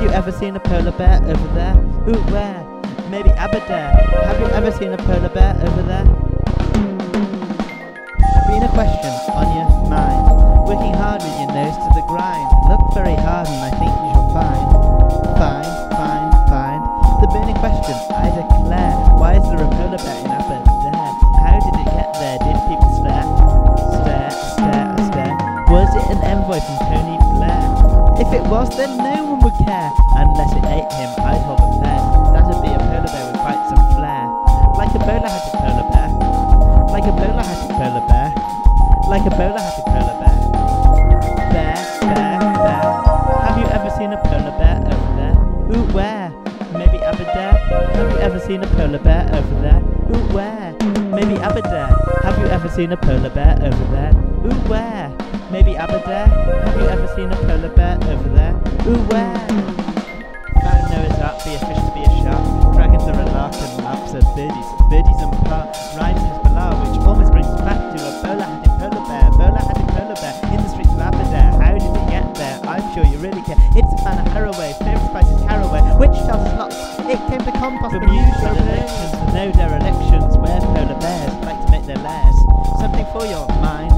you ever seen a polar bear over there? Ooh, where? Maybe Aberdare. Have you ever seen a polar bear over there? Been a question on your mind, working hard with your nose to the grind. Look very hard and I think you shall find. Find. The burning question, I declare. Why is there a polar bear in Aberdare? How did it get there? Did people stare? Stare. Was it an envoy from Tony Blair? If it was, then no one would care. Unless it ate him, I'd hold a fair. That'd be a polar bear with quite some flair. Like a bowler hat a polar bear. Like a bowler hat a polar bear. Like a bowler hat a polar bear. Bear. Have you ever seen a polar bear over there? Ooh, where? Maybe Aberdare. Have you ever seen a polar bear over there? Ooh, where? Maybe Aberdare. Have you ever seen a polar bear over there? Ooh, where? Maybe Aberdare. Have you ever seen a polar bear over there? Ooh, where? Found Noah's Ark, be a fish to be a shark. Dragons are a lark and larks are birdies. Birdies and rhymes Hezbollah, which almost brings us back to a bowler-hatted polar bear. Bowler-hatted polar bear in the streets of Aberdare. How did it get there? I'm sure you really care. It's a fan of Haraway, favourite spice is caraway, which tells us lots. It came to compost the usual elections, no derelictions, where polar bears like to make their lairs. Something for your mind.